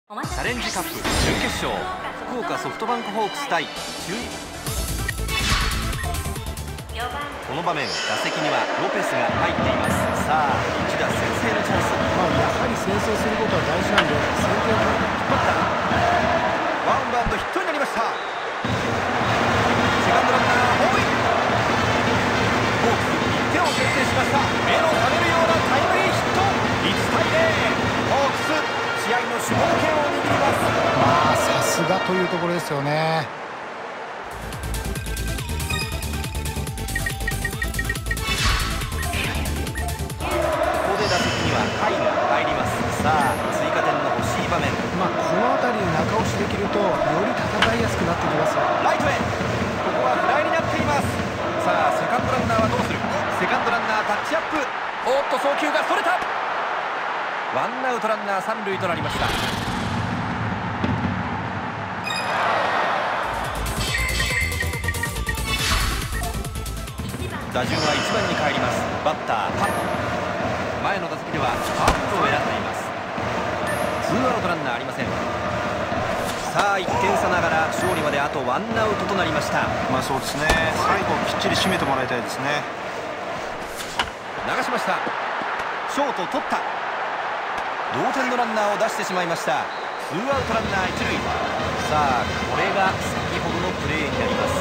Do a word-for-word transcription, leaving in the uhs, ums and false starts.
チャレンジカップ準決勝、福岡ソフトバンクホークス対中日。この場面、打席にはロペスが入っています。さあ一打先制のチャンス。 まあ、やはり先制することは大事なんで、先手を取って引っ張ったワンバウンドヒットになりました。セカンドランナーホームイン。ホークスいってんを先制しました。目の覚めるようなタイムリーヒット。いちたいゼロ、ホークス試合の主導権を握ります。 まあさすがというところですよね。 ここで打席には甲斐が入ります。さあ追加点の欲しい場面。 まあこの辺りで中押しできるとより戦いやすくなってきますよ。 ライトへ、ここはフライになっています。さあセカンドランナーはどうする。セカンドランナータッチアップ。おっと送球がそれた。ワンアウトランナー三塁となりました。打順はいちばんに帰ります。バッターパッ。前の打席ではファウルを選んでいます。ツーアウトランナーありません。さあいってん差ながら勝利まであとワンアウトとなりました。 まあそうですね、最後きっちり締めてもらいたいですね。 流しました。ショート取った。同点のランナーを出してしまいました。ツーアウトランナー一塁。さあこれが先ほどのプレーになります。